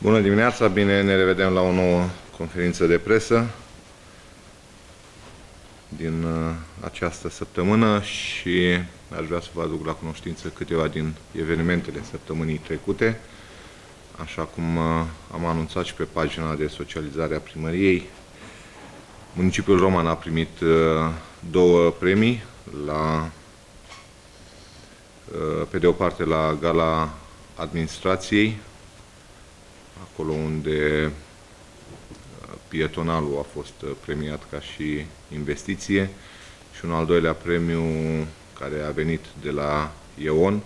Bună dimineața, bine ne revedem la o nouă conferință de presă din această săptămână și aș vrea să vă aduc la cunoștință câteva din evenimentele săptămânii trecute. Așa cum am anunțat și pe pagina de socializare a primăriei, municipiul Roman a primit două premii, pe de o parte la Gala Administrației, acolo unde pietonalul a fost premiat ca și investiție, și un al doilea premiu care a venit de la EON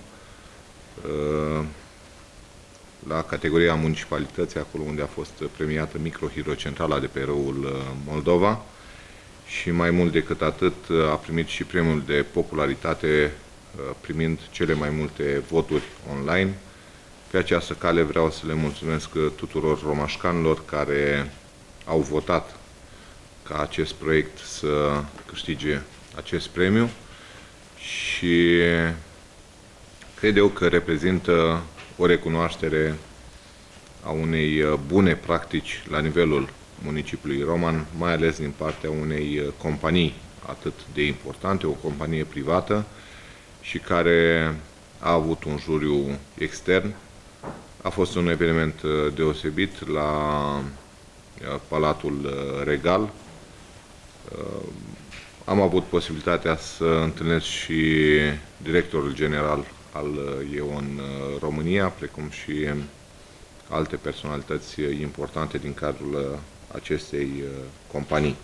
la categoria municipalității, acolo unde a fost premiată microhidrocentrala de pe râul Moldova, și mai mult decât atât a primit și premiul de popularitate, primind cele mai multe voturi online. Pe această cale vreau să le mulțumesc tuturor romașcanilor care au votat ca acest proiect să câștige acest premiu și cred eu că reprezintă o recunoaștere a unei bune practici la nivelul municipiului Roman, mai ales din partea unei companii atât de importante, o companie privată și care a avut un juriu extern. A fost un eveniment deosebit la Palatul Regal. Am avut posibilitatea să întâlnesc și directorul general al EON România, precum și alte personalități importante din cadrul acestei companii.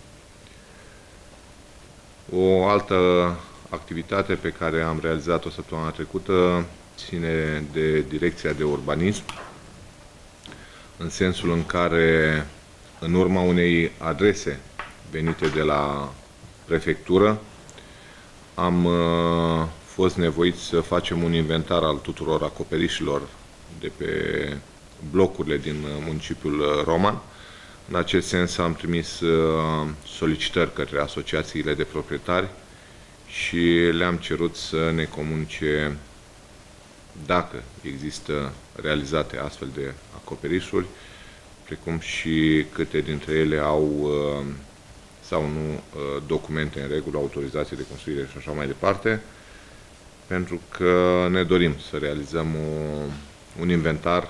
O altă activitate pe care am realizat-o săptămâna trecută ține de Direcția de Urbanism, în sensul în care, în urma unei adrese venite de la prefectură, am fost nevoiți să facem un inventar al tuturor acoperișilor de pe blocurile din municipiul Roman. În acest sens am trimis solicitări către asociațiile de proprietari și le-am cerut să ne comunice dacă există realizate astfel de acoperișuri, precum și câte dintre ele au sau nu documente în regulă, autorizații de construire și așa mai departe, pentru că ne dorim să realizăm un inventar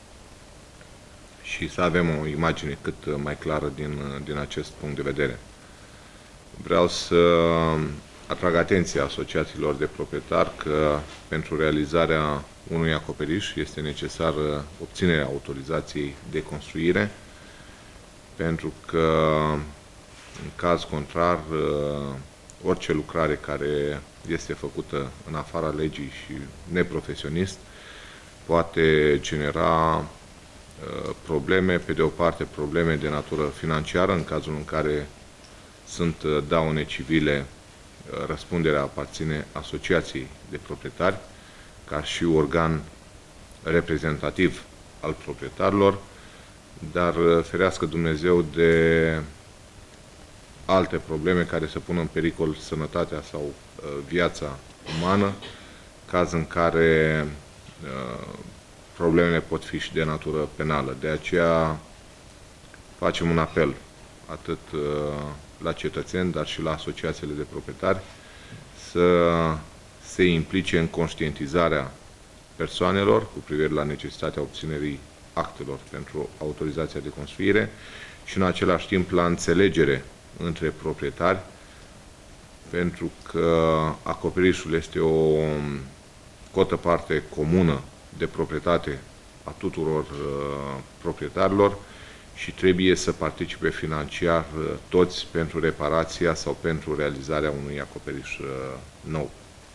și să avem o imagine cât mai clară din acest punct de vedere. Vreau să atrag atenția asociațiilor de proprietari că pentru realizarea unui acoperiș este necesară obținerea autorizației de construire, pentru că în caz contrar orice lucrare care este făcută în afara legii și neprofesionist poate genera probleme, pe de o parte probleme de natură financiară, în cazul în care sunt daune civile, răspunderea aparține asociației de proprietari, ca și organ reprezentativ al proprietarilor, dar ferească Dumnezeu de alte probleme care să pună în pericol sănătatea sau viața umană, caz în care problemele pot fi și de natură penală. De aceea facem un apel atât la cetățeni, dar și la asociațiile de proprietari să se implice în conștientizarea persoanelor cu privire la necesitatea obținerii actelor pentru autorizația de construire și în același timp la înțelegere între proprietari, pentru că acoperișul este o cotă parte comună de proprietate a tuturor proprietarilor și trebuie să participe financiar toți pentru reparația sau pentru realizarea unui acoperiș nou.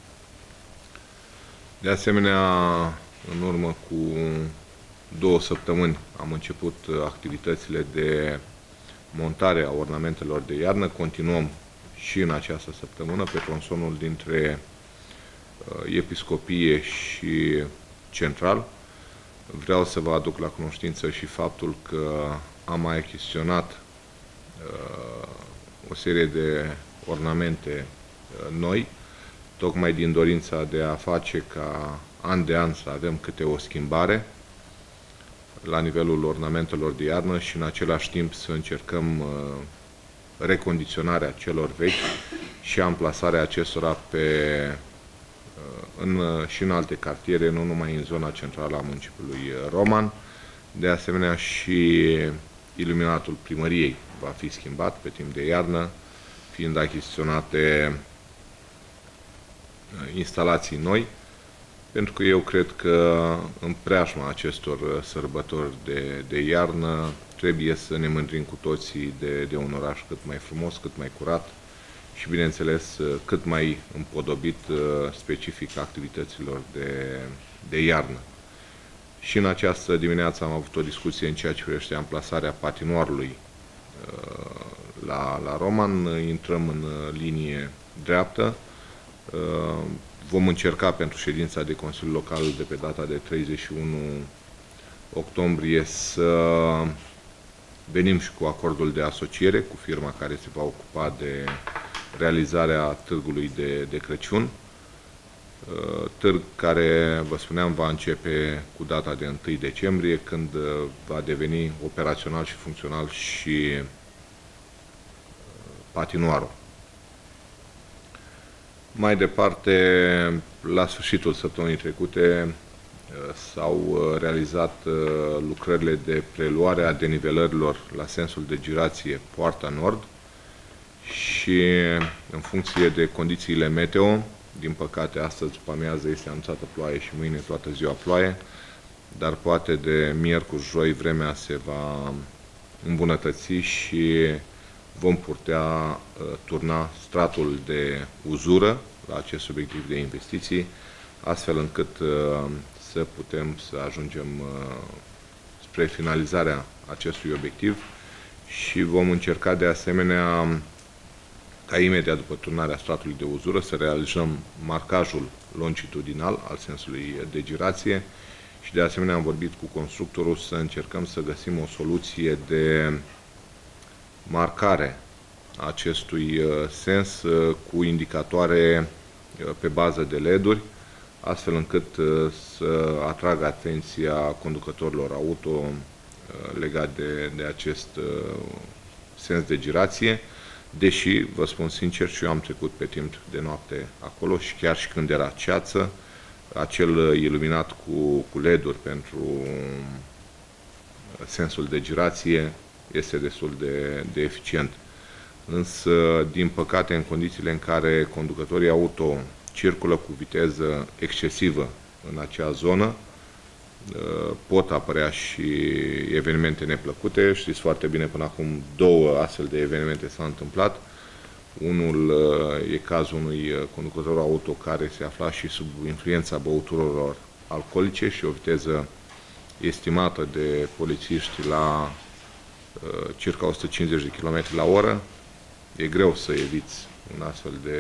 De asemenea, în urmă cu 2 săptămâni am început activitățile de montare a ornamentelor de iarnă. Continuăm și în această săptămână pe tronsonul dintre Episcopie și Central. Vreau să vă aduc la cunoștință și faptul că am mai achiziționat o serie de ornamente noi, tocmai din dorința de a face ca an de an să avem câte o schimbare. la nivelul ornamentelor de iarnă și în același timp să încercăm recondiționarea celor vechi și amplasarea acestora și în alte cartiere, nu numai în zona centrală a municipiului Roman. De asemenea, și iluminatul primăriei va fi schimbat pe timp de iarnă, fiind achiziționate instalații noi, pentru că eu cred că în preajma acestor sărbători de iarnă trebuie să ne mândrim cu toții de un oraș cât mai frumos, cât mai curat și, bineînțeles, cât mai împodobit specific activităților de iarnă. Și în această dimineață am avut o discuție în ceea ce privește amplasarea patinoarului la Roman. Intrăm în linie dreaptă. Vom încerca pentru ședința de Consiliu Local de pe data de 31 octombrie să venim și cu acordul de asociere cu firma care se va ocupa de realizarea târgului de Crăciun. Târg care, vă spuneam, va începe cu data de 1 decembrie, când va deveni operațional și funcțional și patinoarul. Mai departe, la sfârșitul săptămânii trecute s-au realizat lucrările de preluare a denivelărilor la sensul de girație Poarta Nord și, în funcție de condițiile meteo, din păcate astăzi după amiază este anunțată ploaie și mâine toată ziua ploaie, dar poate de miercuri, joi vremea se va îmbunătăți și vom putea turna stratul de uzură la acest obiectiv de investiții, astfel încât să putem să ajungem spre finalizarea acestui obiectiv și vom încerca de asemenea ca imediat după turnarea stratului de uzură să realizăm marcajul longitudinal al sensului de girație și de asemenea am vorbit cu constructorul să încercăm să găsim o soluție de marcare a acestui sens cu indicatoare pe bază de LED-uri, astfel încât să atragă atenția conducătorilor auto legat de acest sens de girație, deși, vă spun sincer, și eu am trecut pe timp de noapte acolo și chiar și când era ceață, acel iluminat cu LED-uri pentru sensul de girație este destul de eficient. Însă, din păcate, în condițiile în care conducătorii auto circulă cu viteză excesivă în acea zonă, pot apărea și evenimente neplăcute. Știți foarte bine, până acum 2 astfel de evenimente s-au întâmplat. Unul e cazul unui conducător auto care se afla și sub influența băuturilor alcoolice și o viteză estimată de polițiști la circa 150 de km la oră. E greu să eviți un astfel de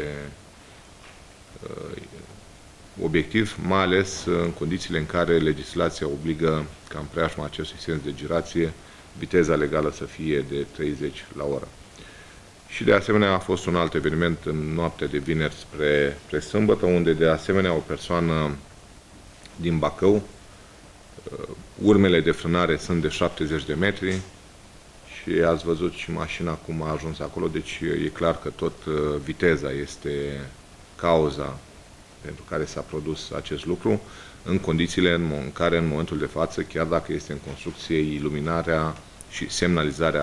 obiectiv, mai ales în condițiile în care legislația obligă ca în preajma acestui sens de girație viteza legală să fie de 30 la oră. Și de asemenea a fost un alt eveniment în noaptea de vineri spre sâmbătă, unde de asemenea o persoană din Bacău, urmele de frânare sunt de 70 de metri și ați văzut și mașina cum a ajuns acolo, deci e clar că tot viteza este cauza pentru care s-a produs acest lucru, în condițiile în care în momentul de față, chiar dacă este în construcție, iluminarea și semnalizarea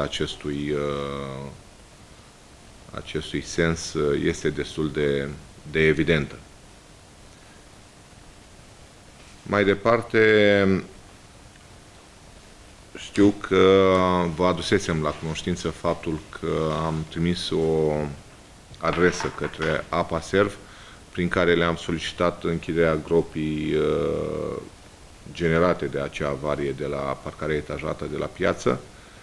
acestui sens este destul de evidentă. Mai departe, știu că vă adusesem la cunoștință faptul că am trimis o adresă către Apa Serv, prin care le-am solicitat închiderea gropii generate de acea avarie de la parcarea etajată de la piață.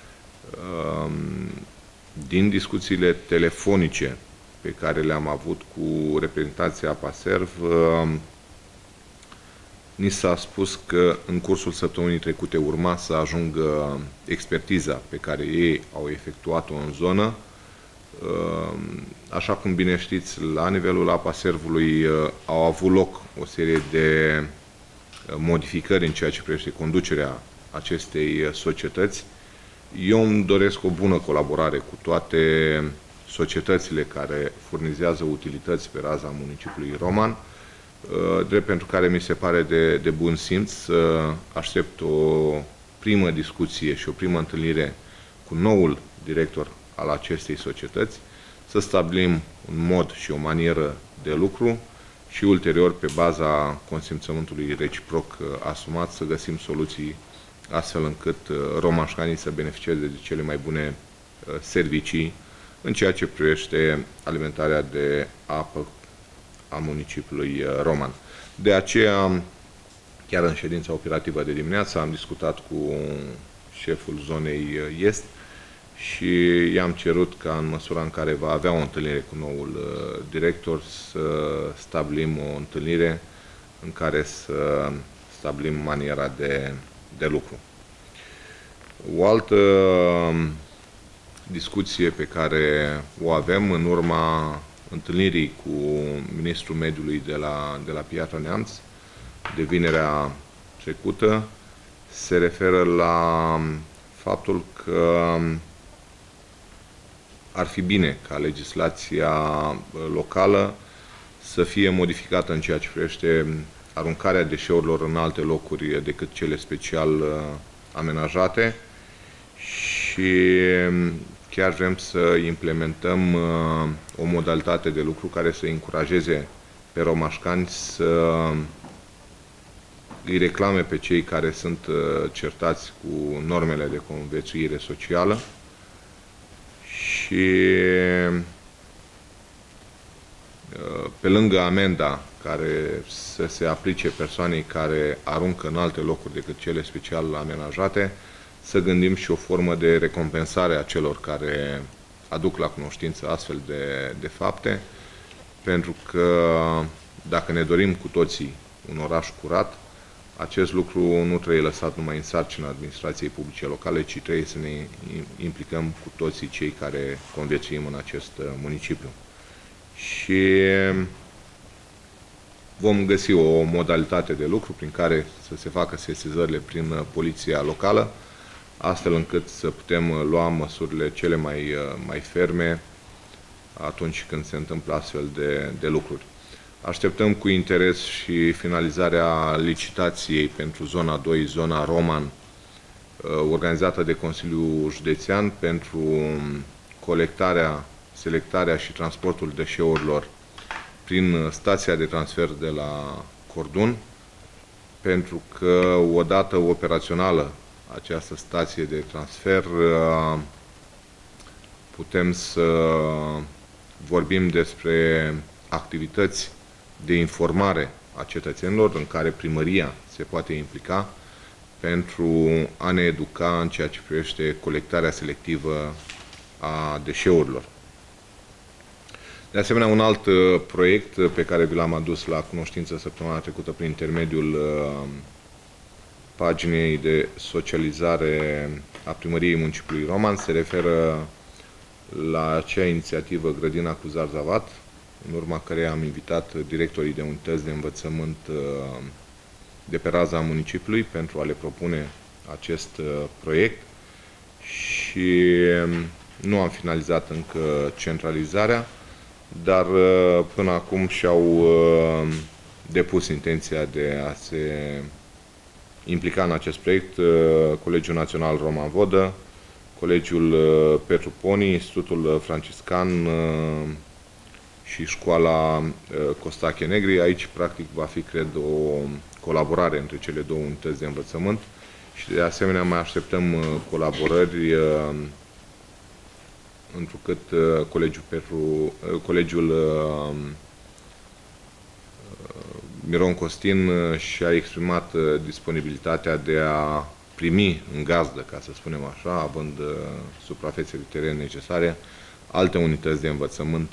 Din discuțiile telefonice pe care le-am avut cu reprezentanții Apa Serv, ni s-a spus că în cursul săptămânii trecute urma să ajungă expertiza pe care ei au efectuat-o în zonă. Așa cum bine știți, la nivelul Apa Servului au avut loc o serie de modificări în ceea ce privește conducerea acestei societăți. Eu îmi doresc o bună colaborare cu toate societățile care furnizează utilități pe raza municipiului Roman, drept pentru care mi se pare de bun simț să aștept o primă discuție și o primă întâlnire cu noul director al acestei societăți, să stabilim un mod și o manieră de lucru și ulterior, pe baza consimțământului reciproc asumat, să găsim soluții astfel încât romașcanii să beneficieze de cele mai bune servicii în ceea ce privește alimentarea de apă a municipiului Roman. De aceea, chiar în ședința operativă de dimineață, am discutat cu șeful zonei Est și i-am cerut ca, în măsura în care va avea o întâlnire cu noul director, să stabilim o întâlnire în care să stabilim maniera de lucru. O altă discuție pe care o avem în urma întâlnirii cu ministrul mediului de la Piatra Neamț de vinerea trecută se referă la faptul că ar fi bine ca legislația locală să fie modificată în ceea ce privește aruncarea deșeurilor în alte locuri decât cele special amenajate și chiar vrem să implementăm o modalitate de lucru care să încurajeze pe romașcani să îi reclame pe cei care sunt certați cu normele de conviețuire socială și pe lângă amenda care să se aplice persoanei care aruncă în alte locuri decât cele special amenajate, să gândim și o formă de recompensare a celor care aduc la cunoștință astfel de fapte, pentru că dacă ne dorim cu toții un oraș curat, acest lucru nu trebuie lăsat numai în sarcina administrației publice locale, ci trebuie să ne implicăm cu toții cei care conviețuim în acest municipiu. Și vom găsi o modalitate de lucru prin care să se facă sesizările prin poliția locală, astfel încât să putem lua măsurile cele mai ferme atunci când se întâmplă astfel de lucruri. Așteptăm cu interes și finalizarea licitației pentru zona 2, zona Roman, organizată de Consiliul Județean pentru colectarea, selectarea și transportul deșeurilor prin stația de transfer de la Cordun, pentru că odată operațională această stație de transfer putem să vorbim despre activități de informare a cetățenilor în care primăria se poate implica pentru a ne educa în ceea ce privește colectarea selectivă a deșeurilor. De asemenea, un alt proiect pe care vi l-am adus la cunoștință săptămâna trecută prin intermediul paginei de socializare a Primăriei Municipiului Roman se referă la acea inițiativă Grădina cu Zarzavat, în urma căreia am invitat directorii de unități de învățământ de pe raza municipiului pentru a le propune acest proiect și nu am finalizat încă centralizarea, dar până acum și-au depus intenția de a se implica în acest proiect Colegiul Național Roman Vodă, Colegiul Petru Poni, Institutul Franciscan și Școala Costache Negri. Aici, practic, va fi, cred, o colaborare între cele două unități de învățământ și, de asemenea, mai așteptăm colaborări întrucât Colegiul Miron Costin și-a exprimat disponibilitatea de a primi în gazdă, ca să spunem așa, având suprafețe de teren necesare, alte unități de învățământ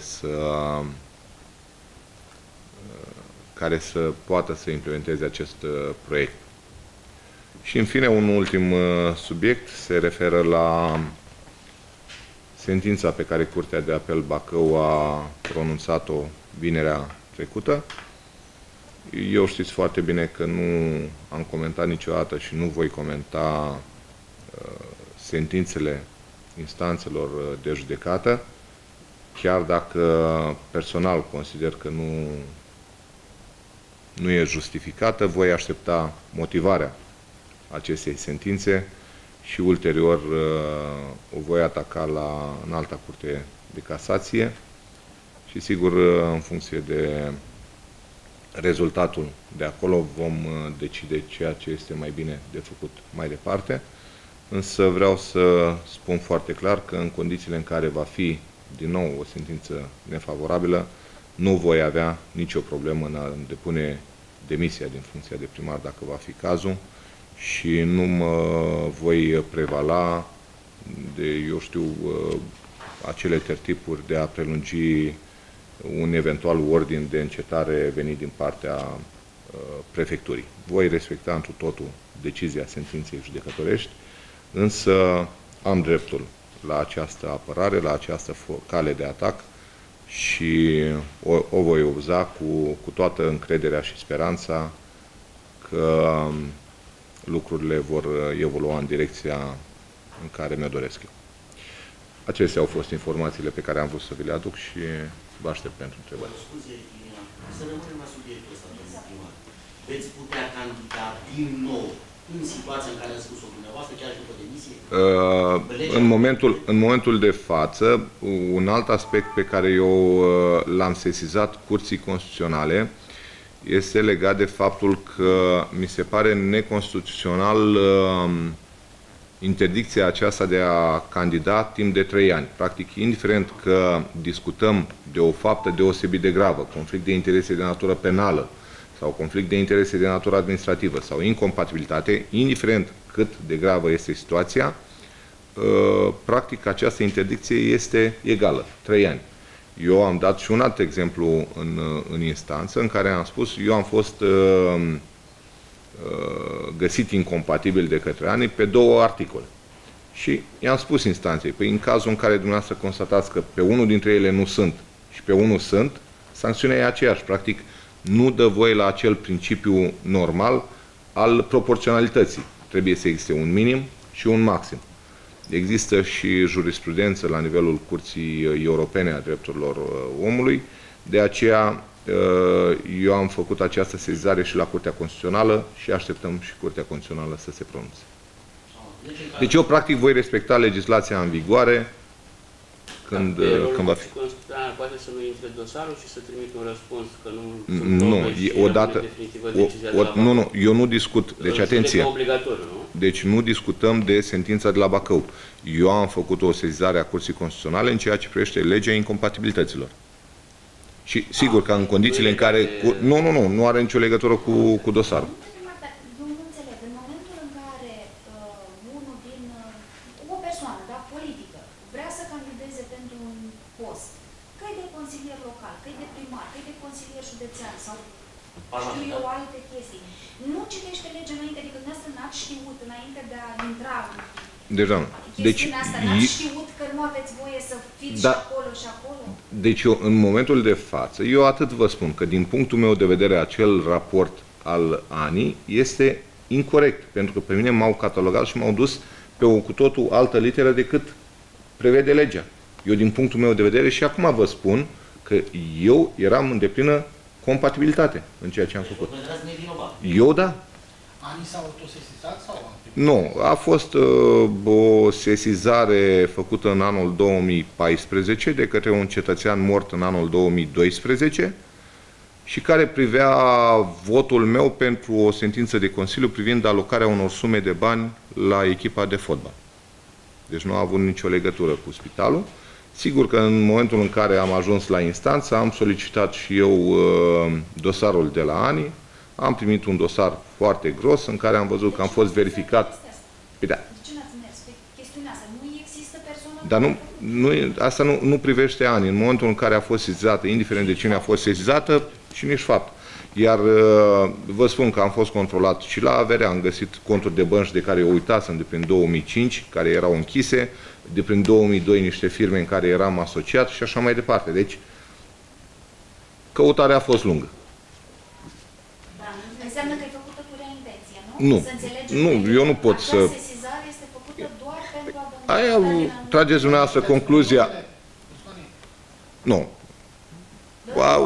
care să poată să implementeze acest proiect. Și, în fine, un ultim subiect se referă la sentința pe care Curtea de Apel Bacău a pronunțat-o vinerea trecută, Eu știți foarte bine că nu am comentat niciodată și nu voi comenta sentințele instanțelor de judecată, chiar dacă personal consider că nu e justificată, voi aștepta motivarea acestei sentințe și ulterior o voi ataca la Înalta Curte de Casație și sigur în funcție de rezultatul de acolo vom decide ceea ce este mai bine de făcut mai departe. Însă vreau să spun foarte clar că în condițiile în care va fi din nou o sentință nefavorabilă, nu voi avea nicio problemă în a depune demisia din funcția de primar dacă va fi cazul și nu mă voi prevala de, eu știu, acele tertipuri de a prelungi un eventual ordin de încetare venit din partea prefecturii. Voi respecta întru totul decizia sentinței judecătorești, însă am dreptul la această apărare, la această cale de atac și o voi uza cu toată încrederea și speranța că lucrurile vor evolua în direcția în care mi-o doresc eu. Acestea au fost informațiile pe care am vrut să vi le aduc și vă aștept pentru întrebări. Scuze, să rămânem la subiectul ăsta, domnul primar. Veți putea candida din nou în situația în care a spus-o dumneavoastră, chiar și după demisie? În momentul de față, un alt aspect pe care eu l-am sesizat Curții Constituționale este legat de faptul că mi se pare neconstituțional interdicția aceasta de a candida timp de 3 ani. Practic, indiferent că discutăm de o faptă deosebit de gravă, conflict de interese de natură penală sau conflict de interese de natură administrativă sau incompatibilitate, indiferent cât de gravă este situația, practic această interdicție este egală, 3 ani. Eu am dat și un alt exemplu în instanță în care am spus, eu am fost găsit incompatibil de către ANI pe 2 articole. Și i-am spus instanței, păi în cazul în care dumneavoastră constatați că pe unul dintre ele nu sunt și pe unul sunt, sancțiunea e aceeași. Practic, nu dă voie la acel principiu normal al proporționalității. Trebuie să existe un minim și un maxim. Există și jurisprudență la nivelul Curții Europene a Drepturilor Omului, de aceea eu am făcut această sesizare și la Curtea Constituțională și așteptăm și Curtea Constituțională să se pronunțe. Deci eu, practic, voi respecta legislația în vigoare când va fi. Poate să nu intre dosarul și să trimit un răspuns că nu, eu nu discut. Deci, atenție. Obligatoriu, nu? Deci nu discutăm de sentința de la Bacău. Eu am făcut o sesizare a Curții Constituționale în ceea ce privește legea incompatibilităților. Și sigur că în condițiile în care... Nu are nicio legătură cu dosarul. Eu nu înțeleg. În momentul în care unul din... o persoană, da, politică, vrea să candideze pentru un post, că e de consilier local, că e de primar, că e de consilier județean sau știu eu alte chestii, nu citește legea înainte, adică dumneavoastră n-ați știut înainte de a intra deja. Deci, asta, n-ați știut că nu aveți voie să fiți și acolo și acolo? Deci eu, în momentul de față, eu atât vă spun că din punctul meu de vedere acel raport al ANI este incorect, pentru că pe mine m-au catalogat și m-au dus pe o cu totul altă literă decât prevede legea. Eu din punctul meu de vedere și acum vă spun că eu eram în deplină compatibilitate în ceea ce am făcut. Eu da. ANI s-au autosesizat sau? Nu, a fost o sesizare făcută în anul 2014 de către un cetățean mort în anul 2012 și care privea votul meu pentru o sentință de Consiliu privind alocarea unor sume de bani la echipa de fotbal. Deci nu a avut nicio legătură cu spitalul. Sigur că în momentul în care am ajuns la instanță, am solicitat și eu dosarul de la ANI. Am primit un dosar foarte gros în care am văzut că am fost verificat. De ce n-ați mers pe chestiunea asta? Nu există persoană? Dar asta nu privește ANI. În momentul în care a fost sesizată, indiferent de cine a fost sesizată, și nici fapt. Iar vă spun că am fost controlat și la averea, am găsit conturi de bănci de care eu uitasem de prin 2005, care erau închise, de prin 2002 niște firme în care eram asociat și așa mai departe. Deci, căutarea a fost lungă. nu? Nu. Să înțelegem Nu, că eu nu pot să... Această sesizare este făcută doar pentru a Aia trageți dumneavoastră concluzia... Nu. Wow.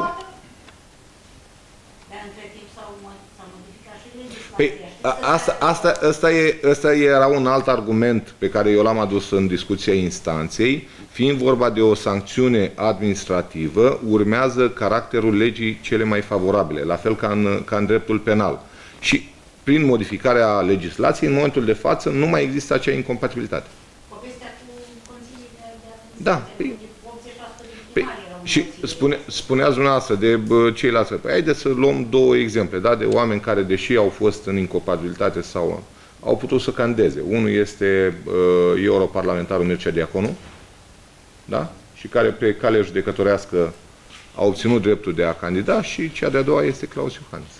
Dar între timp s-a modificat și Păi, legislația. asta era un alt argument pe care eu l-am adus în discuția instanței. Fiind vorba de o sancțiune administrativă, urmează caracterul legii cele mai favorabile, la fel ca în dreptul penal. Și prin modificarea legislației, în momentul de față, nu mai există acea incompatibilitate. Povestea cu Consiliul de Administrație. Da. Păi, și spuneați dumneavoastră de ceilalți. Păi, haideți să luăm două exemple, da? De oameni care, deși au fost în incompatibilitate sau au putut să candideze. Unul este europarlamentarul Mircea Diaconu, da? Și care pe cale judecătorească a obținut dreptul de a candida, și cea de-a doua este Claus Iohannis.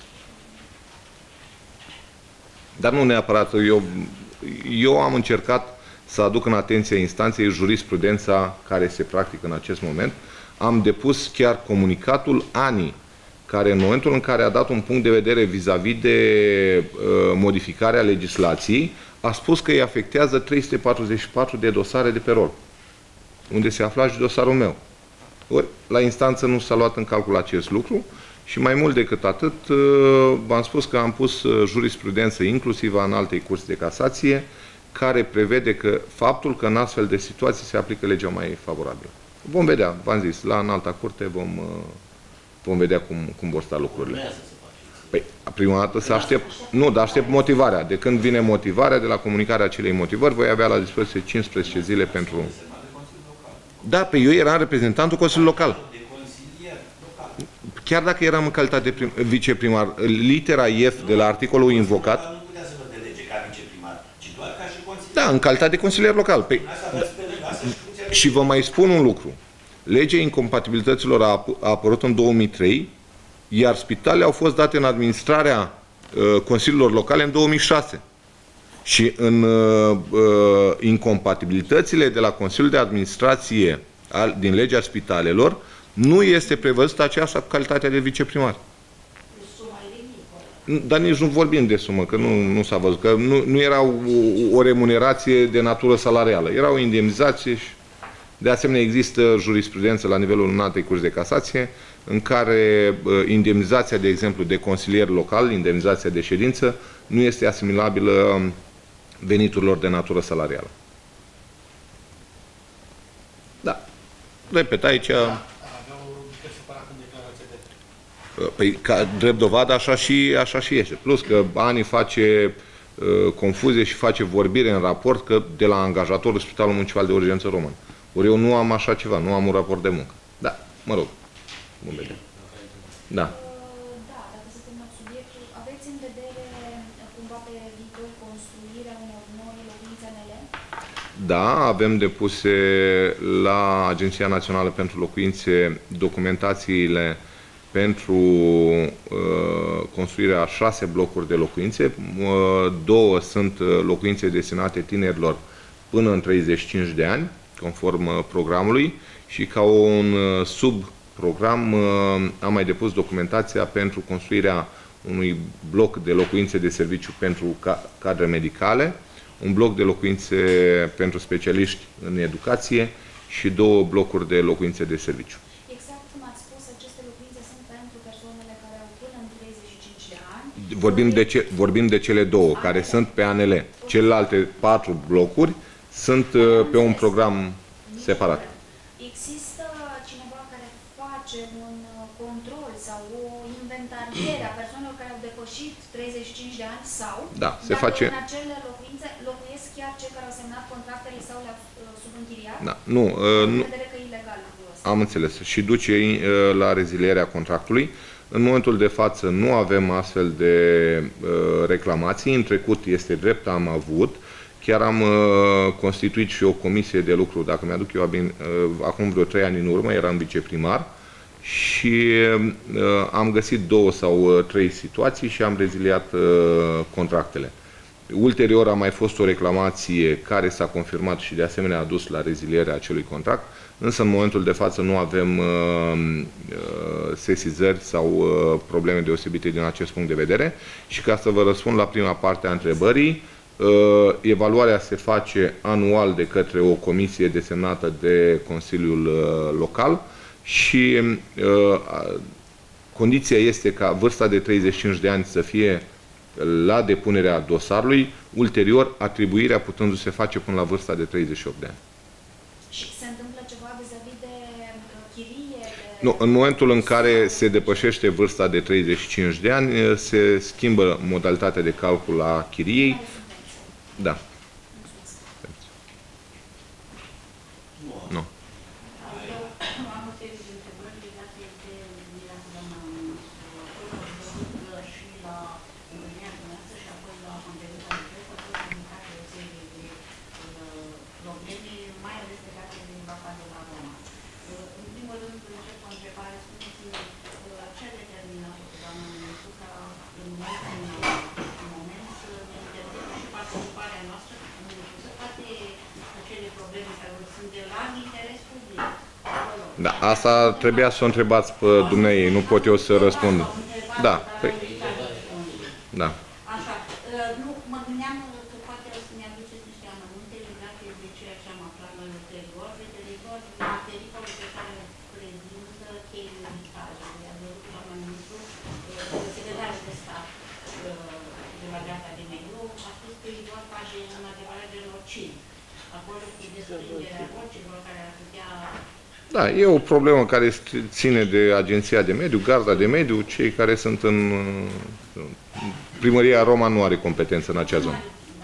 Dar nu neapărat, eu am încercat să aduc în atenția instanței jurisprudența care se practică în acest moment. Am depus chiar comunicatul ANI, care în momentul în care a dat un punct de vedere vis-a-vis de modificarea legislației, a spus că îi afectează 344 de dosare de pe rol, unde se afla și dosarul meu. Ori, la instanță nu s-a luat în calcul acest lucru și mai mult decât atât, v-am spus că am pus jurisprudență inclusiv în alte curți de casație, care prevede că faptul că în astfel de situații se aplică legea mai favorabilă. Vom vedea, v-am zis, la înalta curte vom vedea cum vor sta lucrurile. Păi, prima dată să aștept, nu, dar aștept motivarea. De când vine motivarea, de la comunicarea acelei motivări, voi avea la dispoziție 15 zile pentru... Da, pe eu eram reprezentantul Consiliului Local. Chiar dacă eram în calitate de viceprimar, litera F de la articolul invocat... Nu putea să vă delege ca viceprimar, ci doar ca și consilier. Da, în calitate de consilier local. Păi, și vă mai spun un lucru. Legea incompatibilităților a apărut în 2003, iar spitalele au fost date în administrarea consiliilor locale în 2006. Și în incompatibilitățile de la Consiliul de Administrație din legea spitalelor, nu este prevăzută aceasta cu calitatea de viceprimar. Dar nici nu vorbim de sumă, că nu s-a văzut, că nu era o remunerație de natură salarială, era o indemnizație și de asemenea există jurisprudență la nivelul înaltei curți de casație în care indemnizația, de exemplu, de consilier local, indemnizația de ședință, nu este asimilabilă veniturilor de natură salarială. Da. Repet, aici... Păi, ca drept dovadă, așa și este. Plus că ANI face confuzie și face vorbire în raport că de la angajatorul Spitalul Municipal de Urgență Roman. Ori eu nu am așa ceva, nu am un raport de muncă. Da, mă rog. Vom vedea. Da. Da, dacă să terminăm subiectul, aveți în vedere cumva pe viitor construirea unor noi locuințe ANL? Da, avem depuse la Agenția Națională pentru Locuințe documentațiile pentru construirea 6 blocuri de locuințe. 2 sunt locuințe destinate tinerilor până în 35 de ani, conform programului, și ca un subprogram am mai depus documentația pentru construirea unui bloc de locuințe de serviciu pentru cadre medicale, un bloc de locuințe pentru specialiști în educație și 2 blocuri de locuințe de serviciu. Exact cum ați spus, aceste locuințe sunt pentru persoanele care au până în 35 de ani. Vorbim de cele 2 care sunt pe ANL. Celelalte 4 blocuri sunt pe un program separat. Există cineva care face un control sau o inventariere a persoanelor care au depășit 35 de ani sau da, se face... în acele locuințe locuiesc chiar cei care au semnat contractele sau le-au subînchiriat? Da, nu. În vedere că e ilegal lucrul ăsta. Am înțeles. Și duce la rezilierea contractului. În momentul de față nu avem astfel de reclamații. În trecut este drept, am avut. Chiar am constituit și o comisie de lucru, dacă mi-aduc eu bine, acum vreo 3 ani în urmă, eram viceprimar și am găsit 2 sau 3 situații și am reziliat contractele. Ulterior a mai fost o reclamație care s-a confirmat și de asemenea a dus la rezilierea acelui contract, însă în momentul de față nu avem sesizări sau probleme deosebite din acest punct de vedere. Și ca să vă răspund la prima parte a întrebării, evaluarea se face anual de către o comisie desemnată de Consiliul Local și condiția este ca vârsta de 35 de ani să fie la depunerea dosarului, ulterior atribuirea putându-se face până la vârsta de 38 de ani. Și se întâmplă ceva vis-a-vis de chirie? Nu, în momentul în care se depășește vârsta de 35 de ani, se schimbă modalitatea de calcul a chiriei. Da. Nu. Am o serie de întrebări legate de întâlnirea cu doamna și la întâlnirea dumneavoastră și apoi la conferința de presă, a fost comunicată o serie de probleme, mai ales legate de vaca de la Roma. În primul rând, încep cu o întrebare, spuneți-mi ce a determinat cu doamna ministru ca în moment să ne interzică și participarea noastră, să toate acele probleme care sunt de larg interes public. Da, asta trebuia să o întrebați pe dumneavoastră, nu pot eu să răspund. Da, păi, da. Așa, nu, mă gândeam că poate o să ne aduceți niște amănunte legate de ceea ce am aflat noi ulterior, referitor la pericolul pe care îl prezintă cheile vitajului. A văzut doamna ministru, secretarul de stat de la Gata de Mediu, a spus că e vorba de un adevărat genocid. Acolo cu desprinderea vocilor care ar putea... Da, e o problemă care ține de Agenția de Mediu, Garda de Mediu, cei care sunt în... Primaria Roman nu are competență în acea zonă.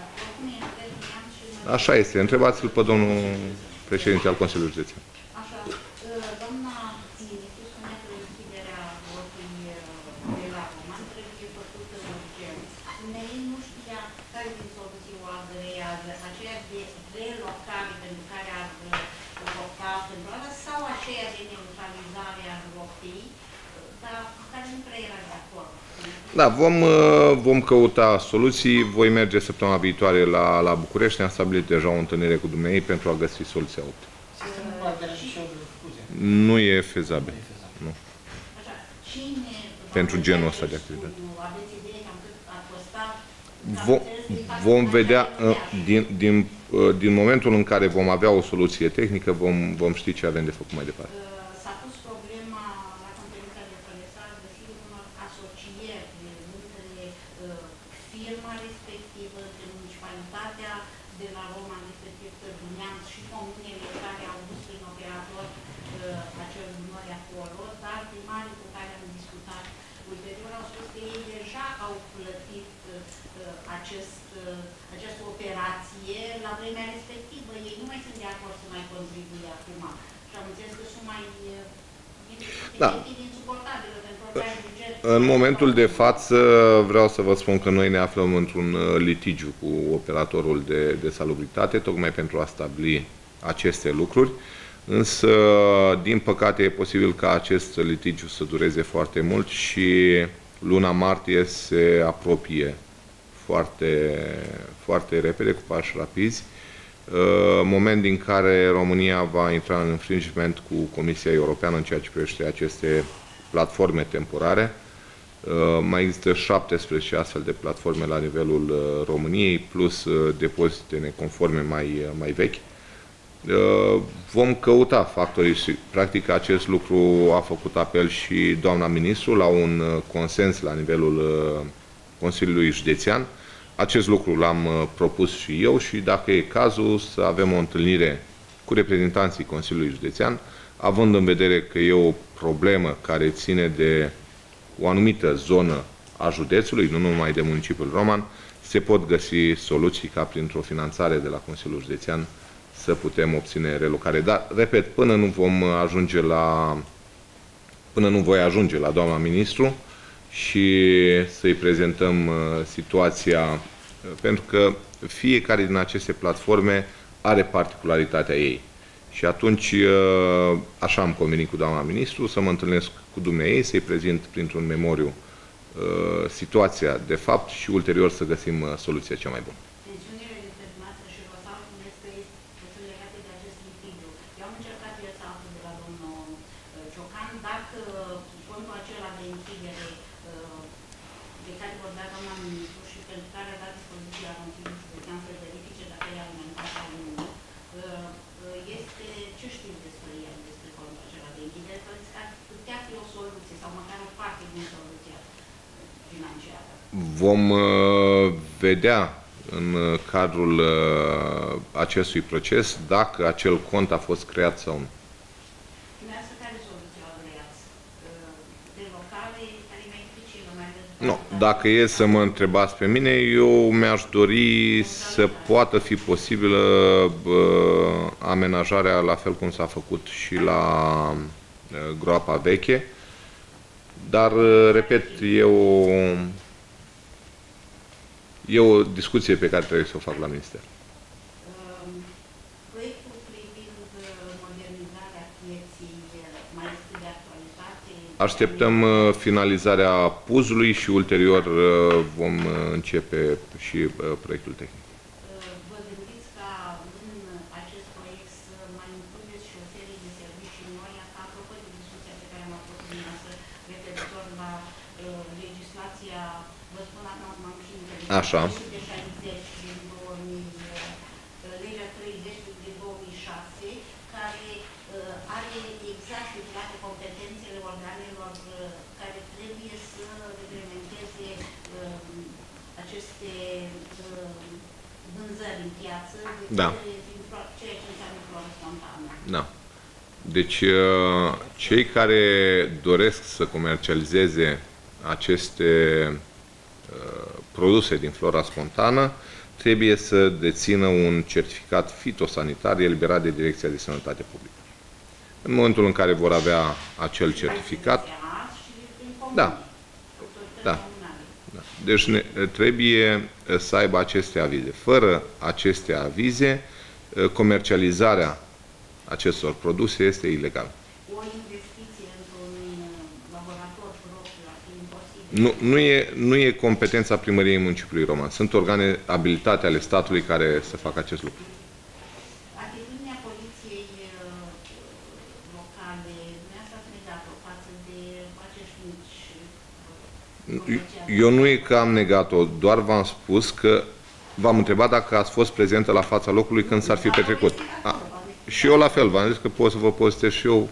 Așa este. Întrebați-l pe domnul președinte al Consiliului Județean. Așa, doamna ministru spunea că închiderea blocului de la Roman trebuie făcută în urgent. Dumnezeu nu știa care din soluții o agrează, aceea de relocare pentru care ar opta pentru asta, sau aceea de neutralizare a blocului, dar care nu prea era de acord. Da, vom căuta soluții. Voi merge săptămâna viitoare la București. Am stabilit deja o întâlnire cu dumneavoastră pentru a găsi soluția optimă. Sistemul parteneriatului de fuze. Nu e fezabil. Nu. Așa, cine... Pentru genul ăsta de activitate. Aveți idee cam cât ar costa? Vom vedea, din momentul în care vom avea o soluție tehnică, vom ști ce avem de făcut mai departe. S-a pus problema la conferința de presă a găsirii unor asocieri între firma respectivă, între municipalitatea de la Roma, respectiv Târguneam și comunele care au dus prin operator acel număr acolo, dar primarii cu care am discutat ulterior au spus că ei deja au plătit această operație la vremea respectivă. Ei nu mai sunt de acord să mai contribuie acum. Și am înțeles că sunt mai insuportabile pentru orice buget. În momentul de față vreau să vă spun că noi ne aflăm într-un litigiu cu operatorul de salubritate, tocmai pentru a stabili aceste lucruri. Însă, din păcate, e posibil ca acest litigiu să dureze foarte mult și luna martie se apropie foarte repede, cu pași rapizi, moment din care România va intra în infringement cu Comisia Europeană în ceea ce privește aceste platforme temporare. Mai există 17 astfel de platforme la nivelul României, plus depozite neconforme mai vechi. Vom căuta factorii și, practic, acest lucru a făcut apel și doamna ministru la un consens la nivelul Consiliului Județean. Acest lucru l-am propus și eu și, dacă e cazul, să avem o întâlnire cu reprezentanții Consiliului Județean, având în vedere că e o problemă care ține de o anumită zonă a județului, nu numai de municipiul Roman, se pot găsi soluții ca printr-o finanțare de la Consiliul Județean să putem obține relocare. Dar, repet, până nu voi ajunge la doamna ministru și să-i prezentăm situația, pentru că fiecare din aceste platforme are particularitatea ei. Și atunci, așa am convenit cu doamna ministru, să mă întâlnesc cu dumneavoastră, să-i prezint printr-un memoriu situația de fapt și ulterior să găsim soluția cea mai bună. Tensiunile dintre dumneavoastră și Rosalu spuneți că sunt legate de acest litigiu. Eu am încercat să aflu de la domnul Ciocan dacă fondul acela de închidere de care vorbea doamna ministru și pentru care a dat dispoziția la Consiliul Județean să verifice dacă e alimentat sau nu, este, ce știți despre el, despre fondul acela de închidere? Păreți că ar putea fi o soluție sau măcar o parte din soluția financiară. Vom vedea în cadrul acestui proces dacă acel cont a fost creat sau nu. Dumneavoastră care soluție o agreați? De locale, care e mai dificilă, mai ales... Nu, dacă e să mă întrebați pe mine, eu mi-aș dori să poată fi posibilă amenajarea la fel cum s-a făcut și la groapa veche, dar, repet, e o discuție pe care trebuie să o fac la Minister. Proiectul privind modernizarea pieții mai este de actualitate? Așteptăm finalizarea puzului și ulterior vom începe și proiectul tehnic. Vă gândiți ca în acest proiect să mai includeți și o serie de servicii noi, asta apropo de discuția pe care am avut cu dumneavoastră referitor la legislația, vă spun acum, am și Așa. de 60 din 2000, legea 30 din 2006, care are exact toate competențele organelor care trebuie să reglementeze aceste vânzări în piață, Da. ceea ce înseamnă floră spontană. Da. Deci, cei care doresc să comercializeze aceste produse din flora spontană trebuie să dețină un certificat fitosanitar eliberat de Direcția de Sănătate Publică. În momentul în care vor avea acel certificat, da. Da. Da. Deci trebuie să aibă aceste avize. Fără aceste avize, comercializarea acestor produse este ilegală. O investiție într-un laborator propriu ar fi imposibil? Nu e competența Primăriei Municipiului Roman. Sunt organe abilitate ale statului care să facă acest lucru. Atitudinea poliției locale, dumneavoastră ați negat-o față de acești mici comercianți? Eu nu e că am negat-o, doar v-am spus că v-am întrebat dacă ați fost prezentă la fața locului când s-ar fi petrecut. Și eu la fel, v-am zis că pot să vă postez și eu.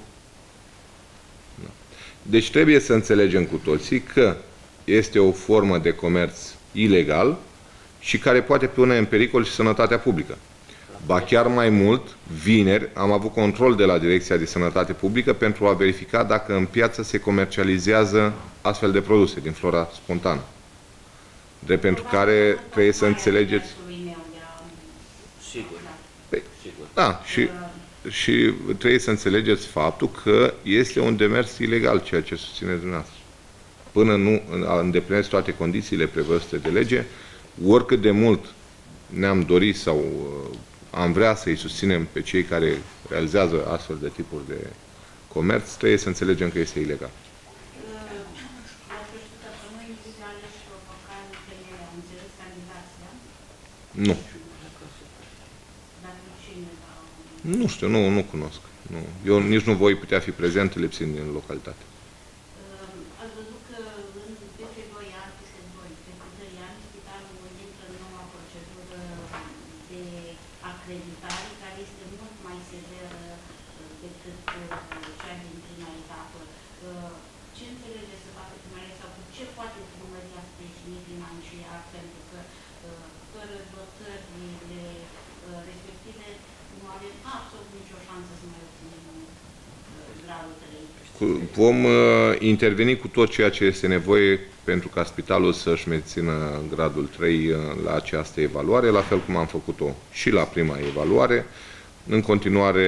Da. Deci trebuie să înțelegem cu toții că este o formă de comerț ilegal și care poate pune în pericol și sănătatea publică. Ba chiar mai mult, vineri am avut control de la Direcția de Sănătate Publică pentru a verifica dacă în piață se comercializează astfel de produse din flora spontană. De pentru care trebuie să înțelegeți... Sigur. Sigur. Da, și trebuie să înțelegeți faptul că este un demers ilegal, ceea ce susțineți dumneavoastră. Până nu îndeplinesc toate condițiile prevăzute de lege, oricât de mult ne-am dorit sau am vrea să-i susținem pe cei care realizează astfel de tipuri de comerț, trebuie să înțelegem că este ilegal. Nu. Nu știu, nu cunosc. Nu. Eu nici nu voi putea fi prezent lipsind din localitate. Ați văzut că peste 2 ani, peste 2 ani, spitalul intră în noua procedură de acreditare, care este mult mai severă decât cea din prima etapă. Ce înțelege să facă primăria sau cu ce poate primăria sprijini financiar, pentru că fără dotările respective nu avem absolut nicio șansă să mai obținem gradul 3. Vom interveni cu tot ceea ce este nevoie pentru ca spitalul să-și mențină gradul 3 la această evaluare, la fel cum am făcut-o și la prima evaluare. În continuare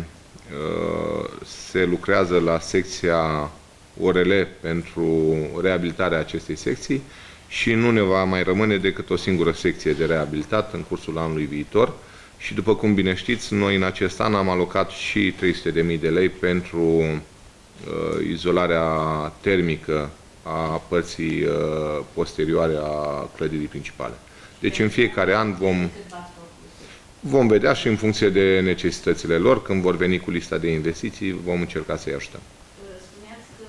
se lucrează la secția ORL pentru reabilitarea acestei secții și nu ne va mai rămâne decât o singură secție de reabilitat în cursul anului viitor. Și după cum bine știți, noi în acest an am alocat și 300.000 de lei pentru izolarea termică a părții posterioare a clădirii principale. Deci în fiecare an vom vedea și în funcție de necesitățile lor, când vor veni cu lista de investiții, vom încerca să-i ajutăm. Spuneați că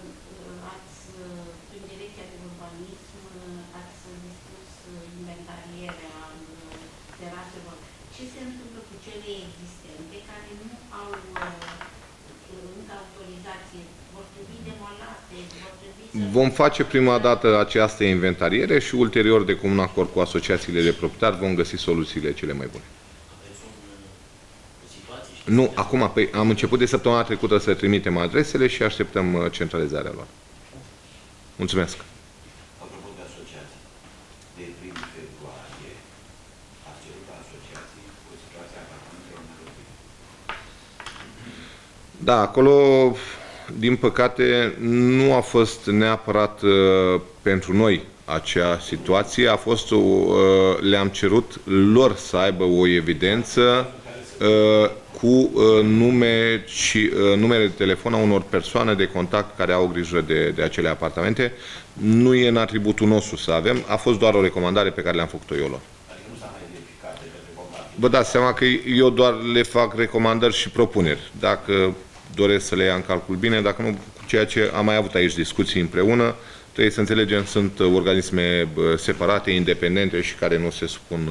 prin direcția de urbanism ați dispus inventarierea teraselor. Ce se întâmplă cu cele existente care nu au încă autorizație? Vor trebui demolate? Vor trebui să... Vom face prima dată această inventariere și ulterior, de comun acord cu asociațiile de proprietari, vom găsi soluțiile cele mai bune. Nu, acum, am început de săptămâna trecută să trimitem adresele și așteptăm centralizarea lor. Mulțumesc. Apropo de asociații, de 1 februarie, ați cerut la asociații o situație apartamentelor nelocuite. Da, acolo, din păcate, nu a fost neapărat pentru noi acea situație. A fost, le-am cerut lor să aibă o evidență cu numele de telefon a unor persoane de contact care au grijă de acele apartamente. Nu e în atributul nostru să avem, a fost doar o recomandare pe care le-am făcut-o eu lor. Adică nu s-a mai verificat de către bombardier. Vă dați seama că eu doar le fac recomandări și propuneri. Dacă doresc să le ia în calcul bine, dacă nu, ceea ce am mai avut aici discuții împreună, trebuie să înțelegem, sunt organisme separate, independente și care nu se supun...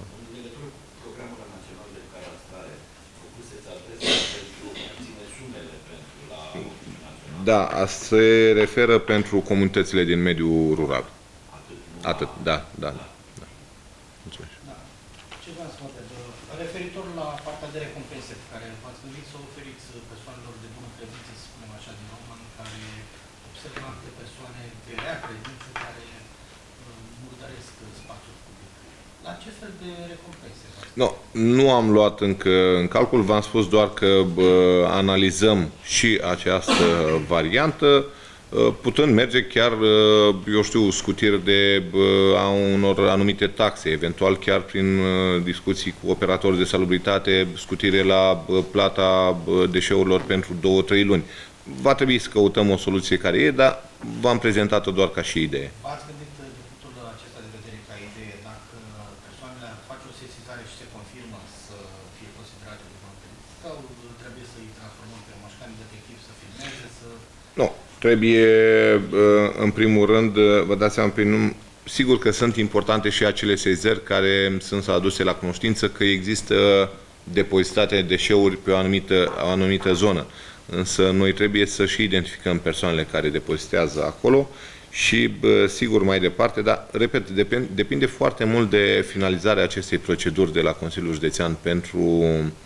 Da, se referă pentru comunitățile din mediul rural. Atât, da. Mulțumesc. Da. Ce vreau să vă întreb? Referitor la partea de recompense pe care v-ați gândit să oferiți persoanelor de bună credință, să spunem așa, din Roman, care observă alte persoane de rea credință care murdăresc spațiul public. La ce fel de recompense? Nu am luat încă în calcul, v-am spus doar că analizăm și această variantă, putând merge chiar, eu știu, scutiri a unor anumite taxe, eventual chiar prin discuții cu operatori de salubritate, scutire la plata deșeurilor pentru 2-3 luni. Va trebui să căutăm o soluție care e, dar v-am prezentat-o doar ca și idee. V-ați gândit de punctul acesta de vedere ca idee, dacă persoanele fac o sesizare și se confirmă să fie considerate de bună credință, sau trebuie să îi transformăm pe mașcani detectiv să filmeze, să... Nu. Trebuie, în primul rând, vă dați seama, sigur că sunt importante și acele sesizări care sunt aduse la cunoștință că există depozitate deșeuri pe o anumită zonă. Însă noi trebuie să și identificăm persoanele care depozitează acolo și, sigur, mai departe, dar, repet, depinde foarte mult de finalizarea acestei proceduri de la Consiliul Județean pentru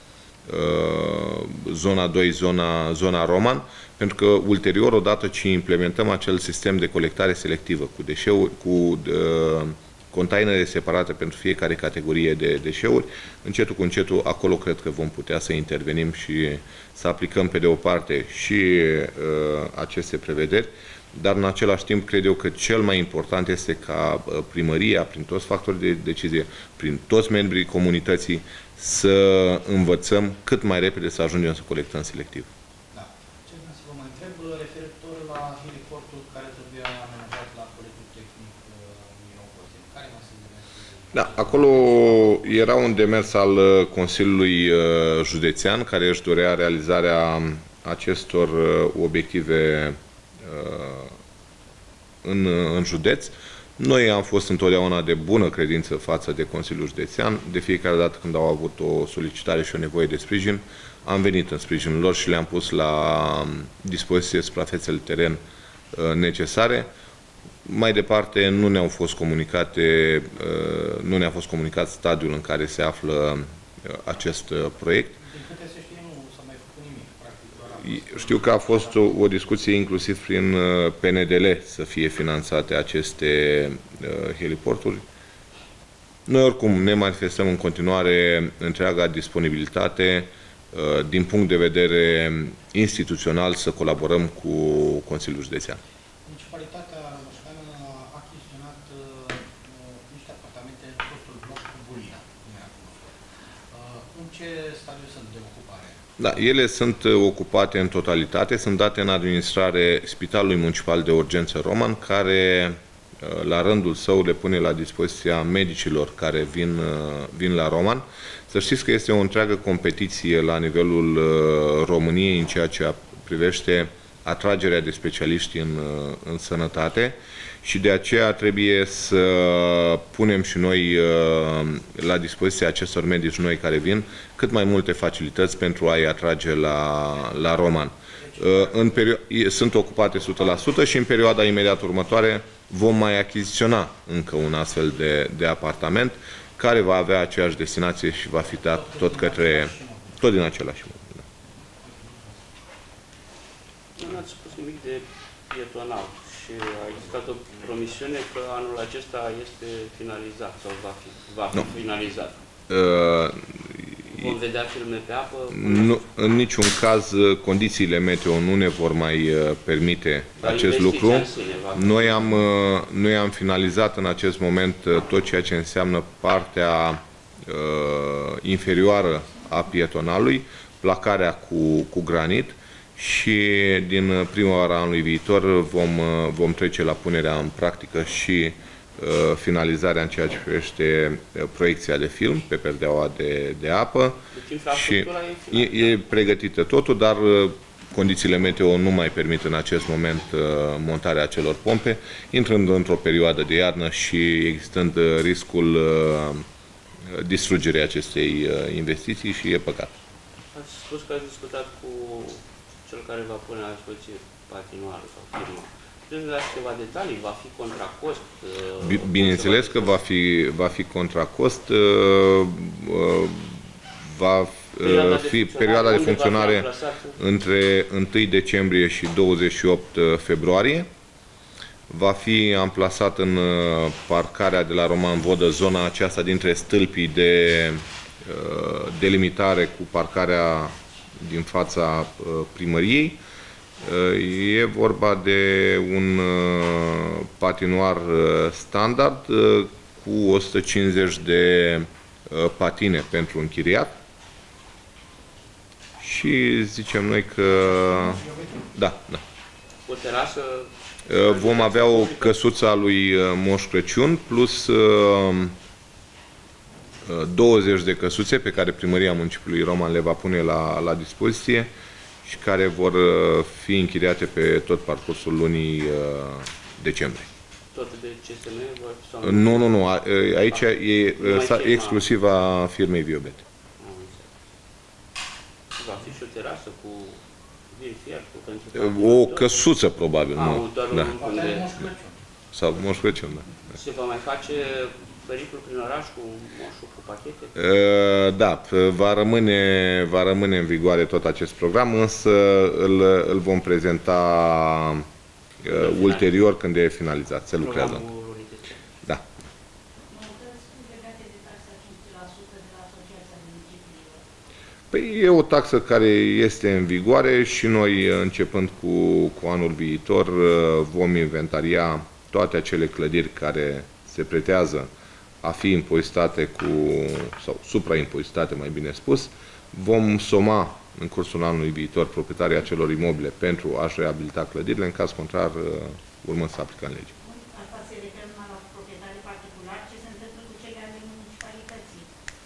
zona 2, zona Roman, pentru că ulterior, odată ce implementăm acel sistem de colectare selectivă cu deșeuri, cu containere separate pentru fiecare categorie de deșeuri, încetul cu încetul, acolo cred că vom putea să intervenim și să aplicăm pe de o parte și aceste prevederi, dar în același timp cred eu că cel mai important este ca primăria, prin toți factorii de decizie, prin toți membrii comunității, să învățăm cât mai repede să ajungem să colectăm selectiv. Da. Ce vreau să vă mai întreb, referitor la heliportul care trebuia amenajat la Colegiul Tehnic Miropozen. Care va fi demersul? Da, acolo era un demers al Consiliului Județean care își dorea realizarea acestor obiective în județ. Noi am fost întotdeauna de bună credință față de Consiliul Județean. De fiecare dată când au avut o solicitare și o nevoie de sprijin, am venit în sprijinul lor și le-am pus la dispoziție suprafețele teren necesare. Mai departe, nu ne-au fost comunicate, nu ne-a fost comunicat stadiul în care se află acest proiect. Din câte se știe, nu s-a mai făcut nimic, practic, doar Știu că a fost o discuție inclusiv prin PNDL să fie finanțate aceste heliporturi. Noi oricum ne manifestăm în continuare întreaga disponibilitate din punct de vedere instituțional să colaborăm cu Consiliul Județean. Municipalitatea Roșcană a achiziționat niște apartamente în fostul bloc cu Bulina. În ce stadiu sunt de ocupare? Da, ele sunt ocupate în totalitate, sunt date în administrare Spitalului Municipal de Urgență Roman, care la rândul său le pune la dispoziția medicilor care vin la Roman. Să știți că este o întreagă competiție la nivelul României în ceea ce privește atragerea de specialiști în sănătate și de aceea trebuie să punem și noi la dispoziția acestor medici noi care vin cât mai multe facilități pentru a-i atrage la Roman. Sunt ocupate 100% și în perioada imediat următoare vom mai achiziționa încă un astfel de apartament care va avea aceeași destinație și va fi dat tot din același mod. Nu ați spus nimic de pietonal și a existat o promisiune că anul acesta este finalizat sau va fi finalizat. Vom vedea filme pe apă? Nu, în niciun caz condițiile meteo nu ne vor mai permite acest lucru. Noi am finalizat în acest moment tot ceea ce înseamnă partea inferioară a pietonalului, placarea cu granit și din primăvara anului viitor vom trece la punerea în practică și finalizarea în ceea ce privește proiecția de film pe perdeaua de apă. Și e pregătită totul, dar condițiile meteo nu mai permit în acest moment montarea acelor pompe, intrând într-o perioadă de iarnă și existând riscul distrugerii acestei investiții și e păcat. Ați spus că ați discutat cu cel care va pune la dispoziție patinoarul sau firma. Trebuie să dați ceva detalii? Va fi contra cost? Bineînțeles că va fi contra cost. Va fi perioada de funcționare între 1 decembrie și 28 februarie. Va fi amplasat în parcarea de la Roman Vodă, zona aceasta dintre stâlpii de delimitare cu parcarea din fața primăriei. E vorba de un patinoar standard cu 150 de patine pentru închiriat și zicem noi că da. O terasă? Vom avea o căsuță a lui Moș Crăciun plus 20 de căsuțe pe care Primăria Municipiului Roman le va pune la dispoziție și care vor fi închiriate pe tot parcursul lunii decembrie. Tot de CSM? Nu. Aici e exclusiv a firmei Viobete. Va fi și o terasă cu fier? O căsuță, probabil. Da. Sau Moș Crăciun, da. Se va mai face pericol prin oraș cu moșul, cu pachete? Da, va rămâne în vigoare tot acest program, însă îl vom prezenta ulterior când e finalizat. Se lucrează. Da. Păi e o taxă care este în vigoare și noi, începând cu anul viitor, vom inventaria toate acele clădiri care se pretează a fi impozitate sau supraimpozitate, mai bine spus. Vom soma în cursul anului viitor proprietarii acelor imobile pentru a-și reabilita clădirile, în caz contrar, urmând să aplicăm legea. Asta se referă numai la proprietarii particulari, ce se întâmplă cu cele ale municipalității?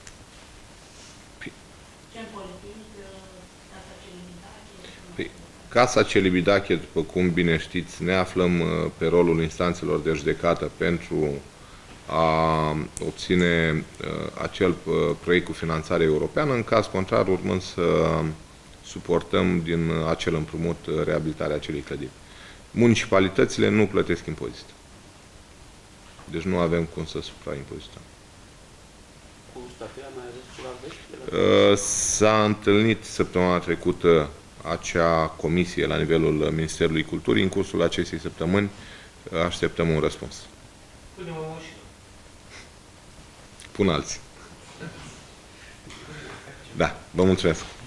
Ce-n politic, Casa Celibidache? Casa Celibidache, după cum bine știți, ne aflăm pe rolul instanțelor de judecată pentru a obține acel proiect cu finanțare europeană, în caz contrar, urmând să suportăm din acel împrumut reabilitarea acelei clădiri. Municipalitățile nu plătesc impozit. Deci nu avem cum să supraimpozităm. Cu statuia mai aveți ceva vești? S-a întâlnit săptămâna trecută acea comisie la nivelul Ministerului Culturii. În cursul acestei săptămâni așteptăm un răspuns. Punem o moșină. Pun alții. Da, vă mulțumesc.